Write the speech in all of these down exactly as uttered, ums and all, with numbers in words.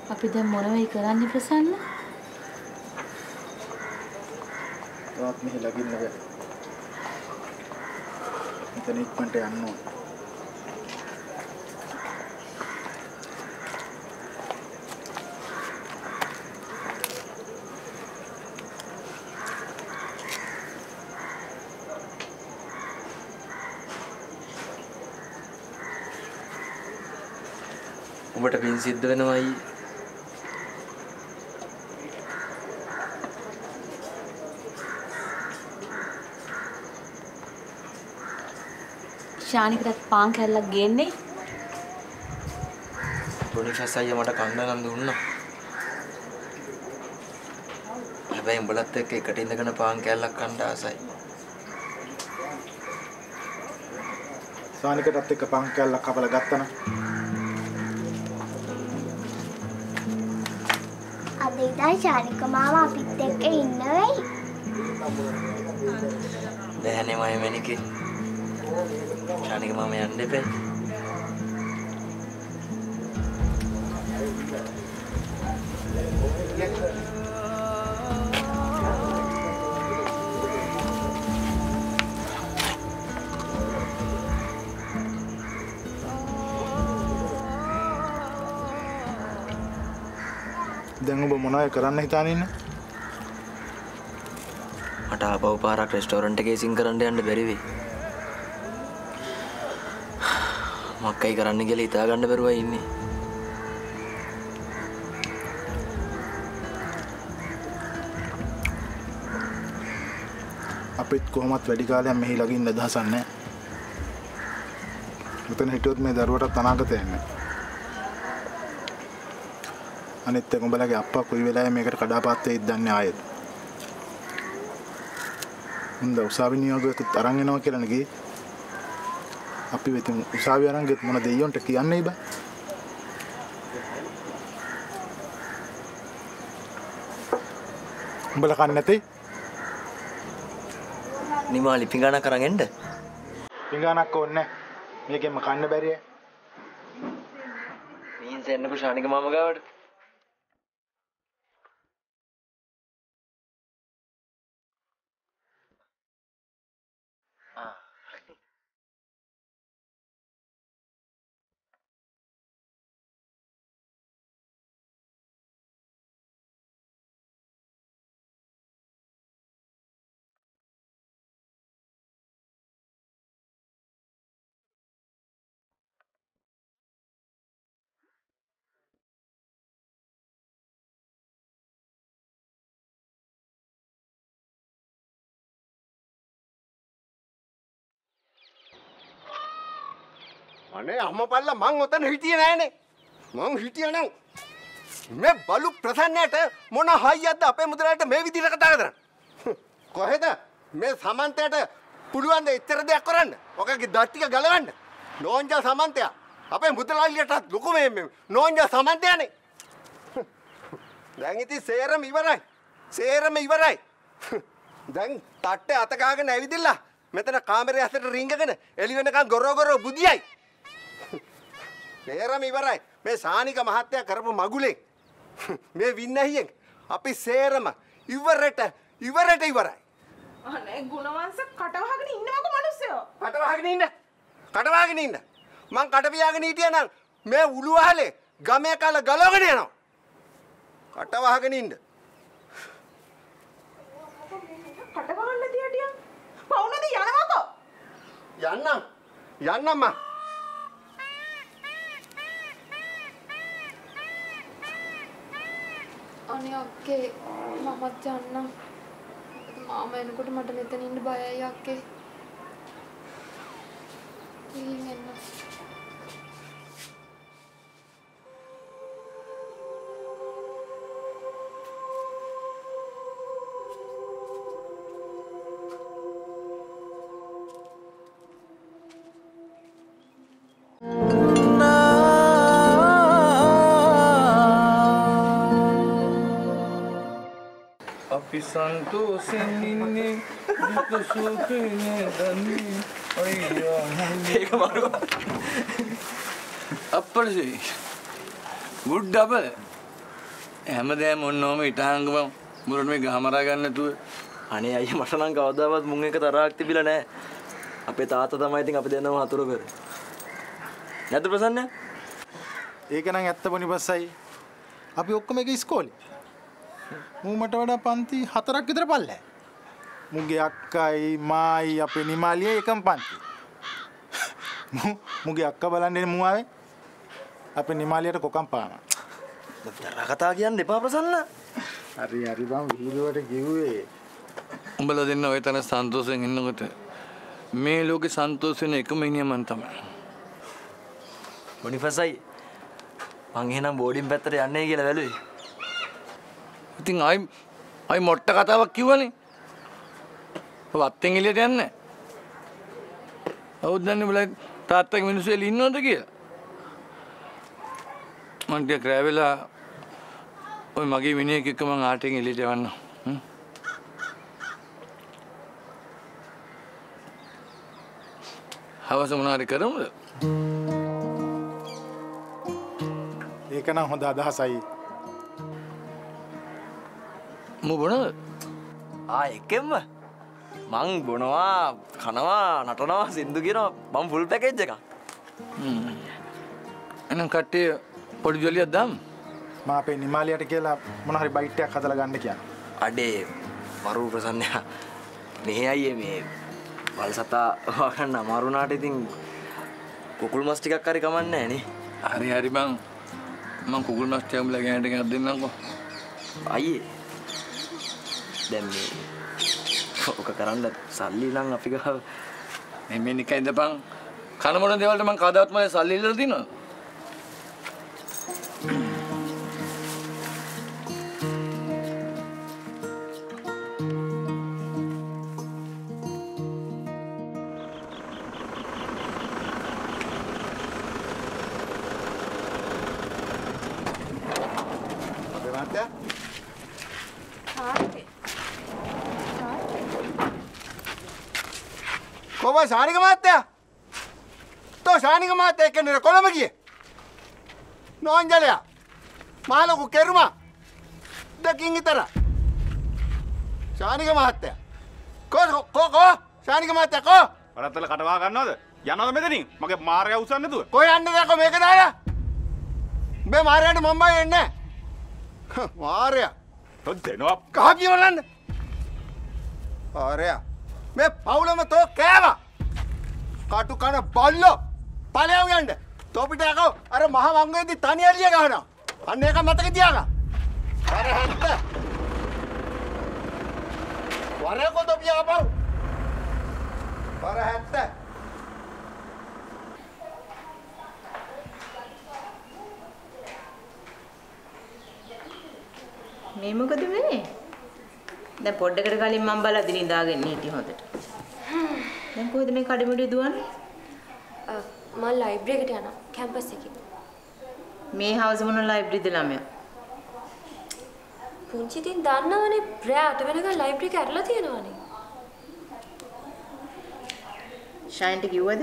අපි දැන් මොනවයි කරන්නේ ප්‍රසන්න? තාත් මෙහෙ ලගින්න බෑ. මෙතන ඉක්මනට යන්න ඕන. උඹට පින් සිද්ධ වෙනවයි. ශානිකට පාන් කැල්ලක් ගේන්නේ. බොනිෆස් අයියා මට කන්න නම් දුන්නා. හැබැයි උඹලත් එක්ක එකට ඉඳගෙන පාන් කැල්ලක් කන්න ආසයි. ශානිකටත් එක්ක පාන් කැල්ලක් කපලා ගත්තා නම් අද ඉඳන් ශානික මාව අපිත් එක්ක ඉන්න වෙයි. බෑනේ මම මෙනිකේ. ශානික මාම යන්න එපේ. දැන් ඔබ මොනවයි කරන්න හිතාන ඉන්නේ? මට ආපහු පාරක් රෙස්ටෝරන්ට් එකේ සිං කරන්න යන්න බැරි වෙයි. මක්කයි කරන්න කියලා හිතා ගන්න බැරුවයි ඉන්නේ. අපිත් කොහොමත් වැඩි කාලයක් මෙහි ළඟින් අදහසක් නැහැ. මෙතන හිටියොත් මේ දරුවටත් අනාගතයක් නැහැ. අනිත් එක උඹලගේ අප්පා කොයි වෙලාවෙ මේකට කඩාපාත් වෙයිද දන්නේ ආයෙත්. උන්ද උසාවි නියෝගයකට අරන් එනවා කියලා නේ ගියේ. අපි වෙතින් උසාවි අරන් ගෙත් මොන දෙයියොන්ට කියන්නේ බෑ. උඹලා කන්නේ නැතේ? නිමාලි පිඟානක් අරන් එන්න. පිඟානක් ඕනේ නැහැ. මේකෙන්ම කන්න බැරිය. මීන්ස් එන්නකෝ ශානික මාම ගාවට. අනේ අම්මපල්ලා මං ඔතන හිටියේ නෑනේ. මං හිටියා නම් මේ බලු ප්‍රසන්නයට මොන හයියක්ද අපේ මුදලාට මේ විදිහට කතා කරන්නේ. කොහෙද මේ සමන්තයට පුළුවන් ද එච්චර දෙයක් කරන්න? ඔකගේ දත් ටික ගලවන්න. නෝන්ජා සමන්තයා අපේ මුදලාලියටත් ලොකු මේ නෝන්ජා සමන්තයානේ. දැන් ඉතින් සේරම ඉවරයි. සේරම ඉවරයි. දැන් තට්ටේ අත ගාගෙන ඇවිදිලා මෙතන කාමරේ ඇසට රිංගගෙන එළි වෙනකන් ගොරෝ ගොරෝ බුදියයි. සේරම ඉවරයි. මේ සානික මහත්තයා කරපු මගුලෙන් මේ වින්නහියෙන් අපි සේරම ඉවරට ඉවරට ඉවරයි. අනේ ගුණවංශ කටවහගෙන ඉන්නවකෝ මිනිස්සුયો. කටවහගෙන ඉන්න. කටවහගෙන ඉන්න. මං කට පියාගෙන හිටියා නම් මේ උළුවහලේ ගමේ කල ගලවගෙන යනවා. කටවහගෙන ඉන්න. කටවහන්න තියටියා. පවුනද යනවකෝ. යන්නම්. යන්නම් මං. අනේ අක්කේ මමත් යන්නම්. මාමා එනකොට මට මෙතන ඉන්න බයයි අක්කේ. ගිහින් එන්න. संतोषें निन्ने दुख सुख ने दनी अय्या ඒක මරුවා अपर से गुड डबल හැමදේම ඔන්නෝම ඉටහංගම මුරට මේ ගහමරා ගන්න නැතුව. අනේ අයියා මට නම් කවදාවත් මුන් එක තරහක් තිබිලා නැහැ. අපේ තාත්තා තමයි ඉතින් අපි දෙන්නම හතුරු කරේ. නැද්ද ප්‍රසන්න? ඒක නම් ඇත්ත පොනිපස්සයි. අපි ඔක්කොම එක ඉස්කෝලේ. මූ මට වඩා පන්ති හතරක් විතර පල්ලෑ. මුගේ අක්කයි මායි අපේ නිමාලියයි එකම පන්ති. මුගේ අක්කා බලන්නේ මූ ආවේ. අපේ නිමාලියට කොකම් පානවා. දරා කතා කියන්න එපා ප්‍රසන්න. හරි හරි බං වීරුවට කිව්වේ. උඹලා දෙන්න ඔය තන සන්තෝෂයෙන් ඉන්නකොට මේ ලෝකේ සන්තෝෂ වෙන එකම ඉනිය මන් තමයි. මොනිෆසයි මං එහෙනම් බෝඩින් පැත්තට යන්නේ කියලා වැළුවේ. ඉතින් ආයි ආයි මොට්ට කතාවක් කිව්වනේ. වත්තෙන් එළියට යන්නේ. අවුත් දන්නේ බලයි තාත්තගේ මිනිස්සු එළි ඉන්නවද කියලා. මං ටික ග්‍රෑවෙලා ඔය මගේ මිනිහෙක් එක්ක මං ආටෙන් එළියට යවන්න. හ්ම්. හවස මොනාරි කරමුද? ඒක නම් හොඳ අදහසයි. මු බොනවද? ආ එකෙන්ම මං බොනවා කනවා නටනවා සින්දු කියනවා මං ෆුල් පැකේජ් එකක්. හ්ම්. එහෙනම් කට්ටිය පොඩි ජොලියක් දාමු. මම අපේ නිමාලියට කියලා මොන හරි බයිට් එකක් හදලා ගන්න කියනවා. අඩේ මරු ප්‍රසන්නයා මේ අයියේ මේ වල්සතා වගන්න අමාරු නාට ඉතින් කුකුල් මස් ටිකක් හරි කමන්නේ නැහැ නේ. හරි හරි මං මං කුකුල් මස් ටිකක් උඹලා ගෑනට ගෙනත් දෙන්නම්කෝ. අයියේ දැන් මේ ඔක කරන්න සල්ලි නම් අපි ගාව මේ මේ නිකන් ඉඳපන් කන මොන දේවල්ට මං කවදාවත් මම සල්ලි ඉල්ලලා තියනවද? කොහොමද ශානික මහත්තයා? තෝ ශානික මහත්තයා එක්කනේ කොළඹ ගියේ. නෝන්ජලයා. මාළු කෙරුමා. දෙකින් විතර. ශානික මහත්තයා. කො කො කො ශානික මහත්තයා කො? වරත්තල කටවා ගන්නවද? යනවද මෙතනින්? මගේ මාර්යා උස්සන්න නැතුව. කොයි යන්නද කො මේක දාලා? මේ මාර්යාට මම්බයි එන්නේ. මාර්යා. තොත් දෙනවා. කහපිය බලන්න. මාර්යා. මේ පවුලම තෝ කෑවා. කටු කන බල්ලෝ. ඵලයව යන්න. තෝ පිට යකෝ අර මහ වංගුවේදී තනි එළිය ගහනවා. අන්න ඒක මතක තියාගන්න. අර හැත්ත. වරේ කොද පියාපව්. අර හැත්ත. මේ මොකද මේ? දැන් පොඩ්ඩකට කලින් මම බලද්දි නිදාගෙන හිටියේ හොඳට. දැන් කොහෙද මේ කඩමිඩි දුවන්නේ? මම ලයිබ්‍රරි එකට යනවා කැම්පස් එකේ. මේ හවස මොන ලයිබ්‍රරිද ළමයා? පුංචි දින් දන්නවනේ රෑ අට වෙනකන් ලයිබ්‍රරි එක ඇරලා තියෙනවනේ. ෂයින්ට කිව්වද?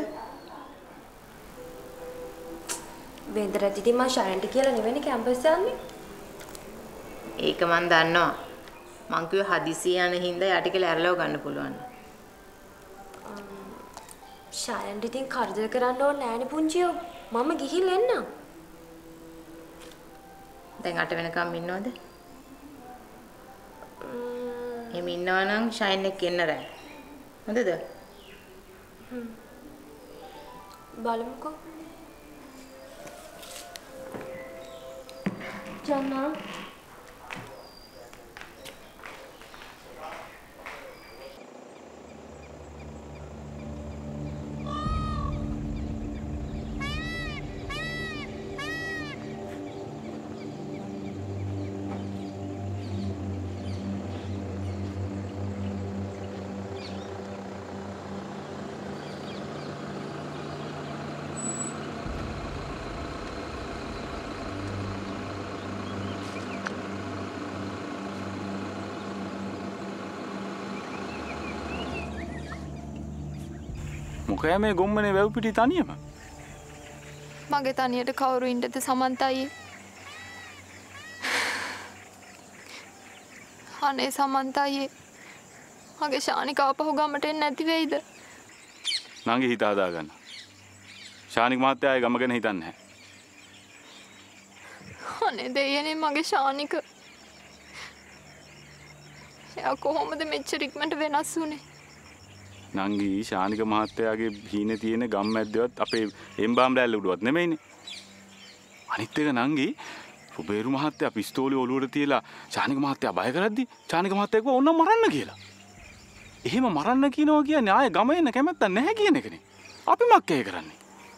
වෙන්දරත් ඉතින් මම ෂයින්ට කියලා නෙවෙයි කැම්පස් යන්නේ. ඒක මන් දන්නවා. මං කිව්වේ හදිසිය යන හින්දා යට කියලා ඇරලව ගන්න පුළුවන්. ෂයින්ට ඉතින් කරදර කරන්න ඕනේ නෑනේ පුංචියෝ. මම ගිහිල්ලා එන්නම්. දැන් අට වෙනකම් ඉන්නවද? එහෙම ඉන්නවා නම් ෂයින් එක එන්න රෑ. හොඳද? හ්ම්. බලමුකෝ. ජනා මොකෑ මේ ගොම්මනේ වැව් පිටි තනියම? මගේ තනියට කවුරු ඉන්නද සමන්ත අයියේ? අනේ සමන්තයි මගේ ශානික ආපහු ගමට එන්නේ නැති වෙයිද? නංගි හිත හදා ගන්න. ශානික මහත්තයා ආයේ ගම ගැන හිතන්නේ නැහැ. අනේ දෙයනේ මගේ ශානික. එයා කොහොමද මෙච්චර ඉක්මනට වෙනස් වුනේ? නංගි ශානික මහත්තයාගේ හීනේ තියෙන ගම් මැද්දේවත් අපේ එම්බාම් රැල්ල උඩවත් නෙමෙයිනේ. අනිත් එක නංගි රුබේරු මහත්තයා පිස්තෝලේ ඔලුවට තියලා ශානික මහත්තයා බය කරද්දි ශානික මහත්තයා කිව්වා ඕන්න මරන්න කියලා. එහෙම මරන්න කියනවා කියන්නේ ආයේ ගම එන්න කැමැත්තක් නැහැ කියන එකනේ. අපි මක්කේ කරන්නේ.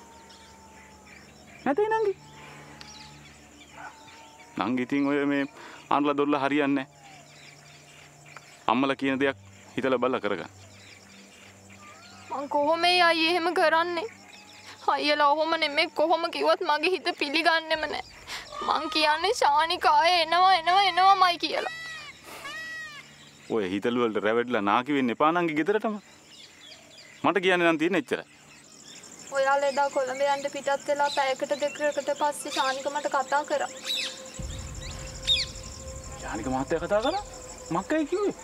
නැතේ නංගි. නංගි ඉතින් ඔය මේ අන්ලා දොල්ලා හරියන්නේ නැහැ. අම්මලා කියන දෙයක් හිතලා බලලා කරගන්න. මං කොහොමයි අයියේ එහෙම කරන්නේ? අයියලා ඔහොම නෙමෙයි කොහොම කිව්වත් මගේ හිත පිළිගන්නෙම නැහැ. මං කියන්නේ ශානික ආයේ එනවා එනවා එනවාමයි කියලා. ඔය හිතලු වලට රැවටිලා නාකි වෙන්න එපා නංගි ගෙදරටම. මට කියන්න නම් තියෙන එච්චරයි. ඔයාලා එදා කොළඹ යන්න පිටත් වෙලා පැයකට දෙකකට පස්සේ ශානික මට කතා කරා. ශානික මහත්තයා කතා කරා? මක්කයි කිව්වේ?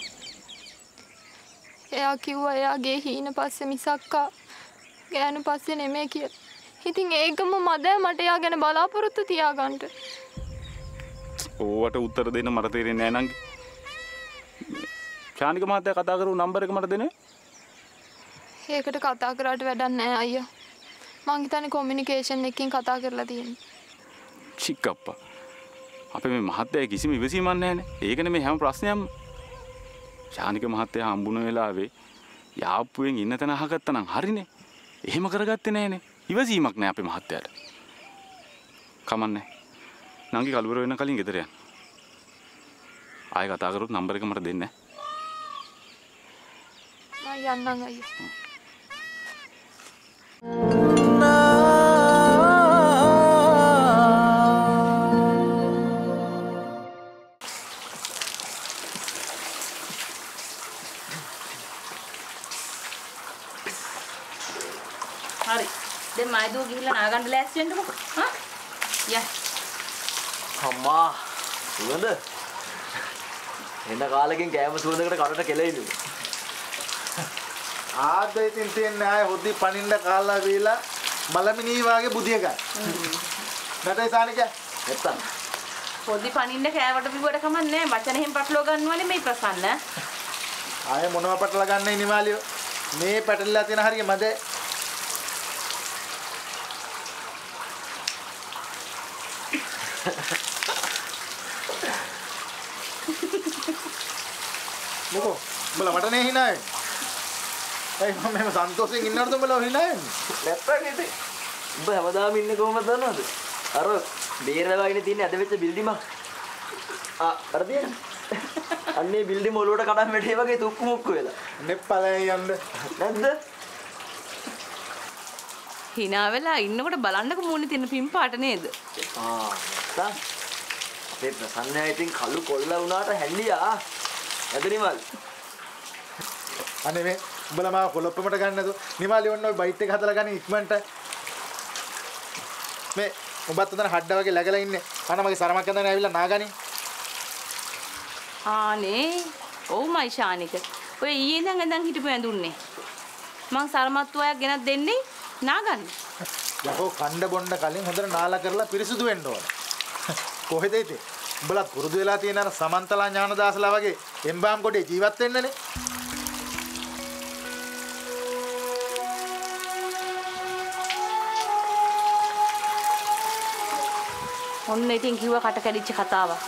එයා කිව්වා එයාගේ හීන පස්සේ මිසක්කා ගෑනු පස්සේ නෙමෙයි කියලා. ඉතින් ඒකම මදෑ මට එයා ගැන බලාපොරොත්තු තියාගන්න. ඕවට උත්තර දෙන්න මට තේරෙන්නේ නැහැ නංගි. ශානික මහත්තයා කතා කරපු නම්බර එක මට දෙන්නේ? ඒකට කතා කරාට වැඩක් නැහැ අයියා. මං හිතන්නේ කොමියුනිකේෂන් එකකින් කතා කරලා තියෙන්නේ. චික්කප්පා. අපේ මේ මහත්තයා කිසිම ඉවසීමක් නැහැනේ. ඒකනේ මේ හැම ප්‍රශ්නයක්ම. ශානික මහත්තයා හම්බුන වෙලාවේ යාප්පුවෙන් ඉන්න තැන අහගත්තා නම් හරිනේ. එහෙම කරගත්තේ නැහනේ. ඉවසීමක් නැහැ අපේ මහත්තයාට. කමන්නේ. නංගි කලුවර වෙන කලින් ගෙදර යන්න. ආයෙ කතා කරොත් නම්බර එක මට දෙන්න. මම යන්නම් අයියා. හරි. දැන් මයිදුව ගිහිල්ලා නාගන්න ලෑස්ති වෙන්නකො. හා? යා. අම්මා. සුවඳ. එන්න කාලෙකින් කෑම සුවඳකට කනට කෙලෙයිලු. ආද්ද ඉතින් තියන්නේ ආයේ හොද්දි පනින්න කාලා වීලා මලමිනී වාගේ බුදිය ගන්න. නැටයි සානික. නැත්තම්. හොද්දි පනින්න කෑවට බිව්වට කමන්නේ නැහැ. වචන එහෙම පටලවා ගන්නවනේ මේ ප්‍රසන්න. ආයේ මොනව පටලලා ගන්නයි නිමාලියෝ. මේ පැටලලා තියෙන හරිය මැද මොකෝ උඹලා මට නේ hinaන්නේ. ඒ මම මෙහෙම සන්තෝෂෙන් ඉන්නවද උඹලා hinaන්නේ? නැත්තම් ඉතින් උඹ හැමදාම ඉන්නේ කොහමද දන්නවද? අර බේරලාගෙන තියෙන අද වෙච්ච බිල්ඩිම. ආ අර තියෙන. අන්නේ බිල්ඩිම ඔලුවට කඩන් වැටේ වගේ තුක්කු මුක්කු වෙලා. නෙප්පලෙන් යන්න. නැද්ද? hina වෙලා ඉන්නකොට බලන්නකො මූණේ තියෙන පින් පාට නේද? ආ නැත්තම් අපේ ප්‍රසන්නයා ඉතින් කළු කොල්ල වුණාට හැල්ලියා. ඇදනිමල්. අනේ මේ උඹලා මාව කොලොප්පමට ගන්න නැතු. නිමාලි ඔන්න ඔය බයිට් එක හදලා ගන්න ඉක්මනට. මේ උඹත් උතන හඩ වගේ läගලා ඉන්නේ. අන මගේ සරමක් ඇඳගෙන ඇවිල්ලා නාගනි. ආනේ. ඔව් මයි ශානික. ඔය ඊයේ ඉඳන් ඇඳන් හිටපු ඇඳුන්නේ. මං සරමත් වයක් ගෙනත් දෙන්නේ නාගන්න. යකෝ කණ්ඩ බොණ්ඩ කලින් හොඳට නාලා කරලා පිරිසුදු වෙන්න ඕන. කොහෙද ඉතින්? උඹලා පුරුදු වෙලා තියෙන අර සමන්තලා ඥානදාසලා වගේ එම්බාම් කොටේ ජීවත් වෙන්නනේ. ඔන්න ඉතින් කිව්ව කට කැඩිච්ච කතාවක්.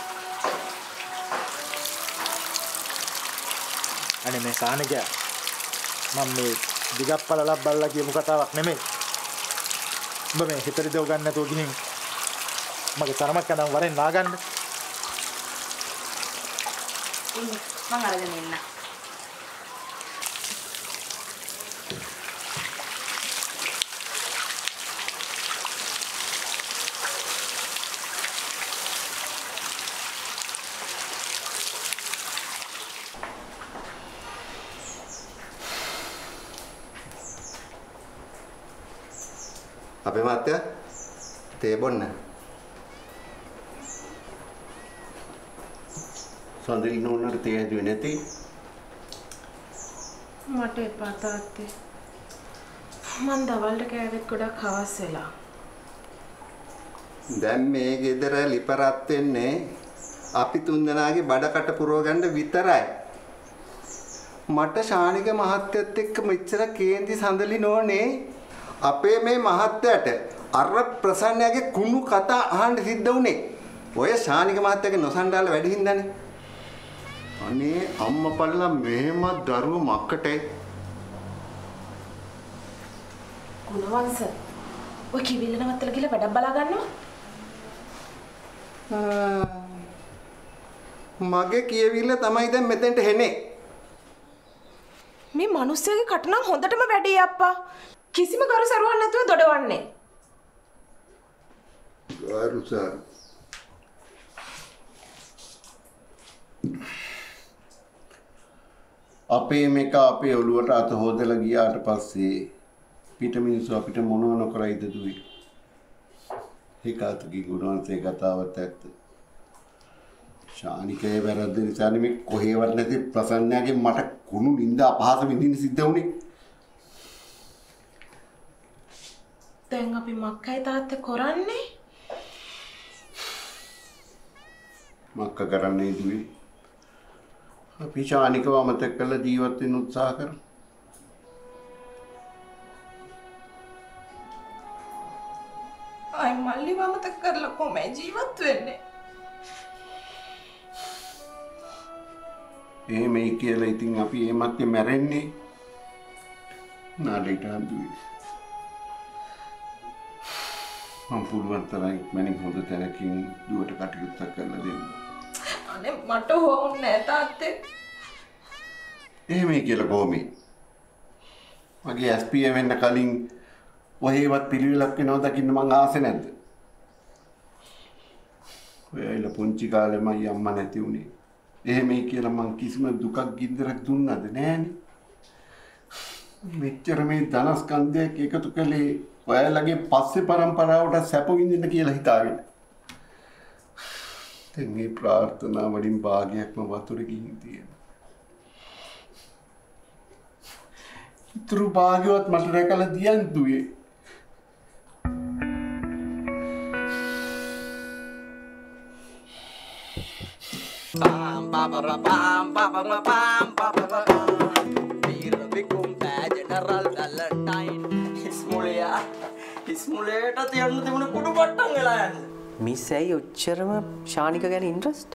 අනේ මේ සානික මම මේ දිගප්පල ලබ්බල්ලා කියපු කතාවක් නෙමෙයි. උඹ මේ හිතරි දෙව ගන්න නැතුව ගිහින් මගේ තරමක් කඳන් වරෙන් නාගන්න. මං අරගෙන එන්න. අපේ මාත්‍යා තේ බොන්න. සඳලි නෝනට තේ හැදුවේ නැති. මට එපා තාත්තේ. මං දවල්ට කෑවෙත් ගොඩක් හවස් වෙලා. දැන් මේ ගෙදර ලිපරත් වෙන්නේ අපි තුන්දෙනාගේ බඩකට පුරව ගන්න විතරයි. මට ශානික මහත්තයත් එක්ක මෙච්චර කේන්ති සඳලි නෝනේ අපේ මේ මහත්තයට අර ප්‍රසන්නයාගේ කුණු කතා අහන්න සිද්ධ වුණේ. ඔය ශානික මහත්තයාගේ නොසන්ඩාල වැඩි හින්දානේ. අනේ අම්මපල්ලා මෙහෙම දරුව මක්කටේ. ගුණවංශ ඔය කිවිල්ල නවත්තලා ගිහලා වැඩක් බලා ගන්නවා. මගේ කියවිල්ල තමයි දැන් මෙතෙන්ට හෙනේ. මේ මිනිස්සයාගේ කට නම් හොඳටම වැඩේ අප්පා. කිසිම කරු සරුවක් නැතුව දොඩවන්නේ. කරු සර්. අපේ මේක අපේ ඔළුවට අත හොදලා ගියාට පස්සේ පිට මිනිස්සු අපිට මොනව නොකරයිද දුවේ. ඒකාතකී ගුණවන්තේ කතාවත් ඇත්ත. ශානිකේ වැරද්ද නිසා මේ කොහේවත් නැති ප්‍රසන්නයාගේ මට කුණු නින්දා අපහාස විඳින්න සිද්ධ වුණේ. දැන් අපි මක්කයි තාත්තේ කරන්නේ? මක්ක කරන්නේ දුවේ. අපි ශානිකව අමතක කරලා ජීවත් වෙන්න උත්සාහ කරමු. අය මල්ලි වමතක කරලා කොහොමද ජීවත් වෙන්නේ? එහෙමයි කියලා ඉතින් අපි එමත් මැරෙන්නේ නාලේට හඳුයි. මම පුළුවන් තරම් මනින් හොඳ තැනකින් දුවට කටයුත්තක් කරලා දෙන්න. අනේ මට ඕනේ නැහැ තාත්තේ. එහෙමයි කියලා කොහොමද? මගේ එස් පී එම් වෙන්න කලින් ඔහේවත් පිළිවෙලක් වෙනව දකින්න මං ආසෙ නැද්ද? ඔයයිල පුංචි කාලේ මයි අම්මා නැති උනේ. එහෙමයි කියලා මං කිසිම දුකක් ගින්දරක් දුන්නද නෑනේ. මෙච්චර මේ ධනස්කන්ධයක් එකතු කළේ ඔයාලගේ පස්සේ පරම්පරාවට සැප විඳින්න කියලා හිතාගෙන. දැන් මේ ප්‍රාර්ථනා වලින් භාගයක්ම වතුරේ ගිහින් තියෙනවා. ඉතුරු භාගයවත් මට රැකලා දියන් දුවේ. Pam pam pam pam pam pam pam pam pam. Beer become general Valentine. Ismulya, Ismulya ta තියන්න තිබුණ කුඩු පට්ටම් වෙලා යන්නේ. මිස් ඇයි ඔච්චරම ශානික ගැන ඉන්ට්‍රස්ට්?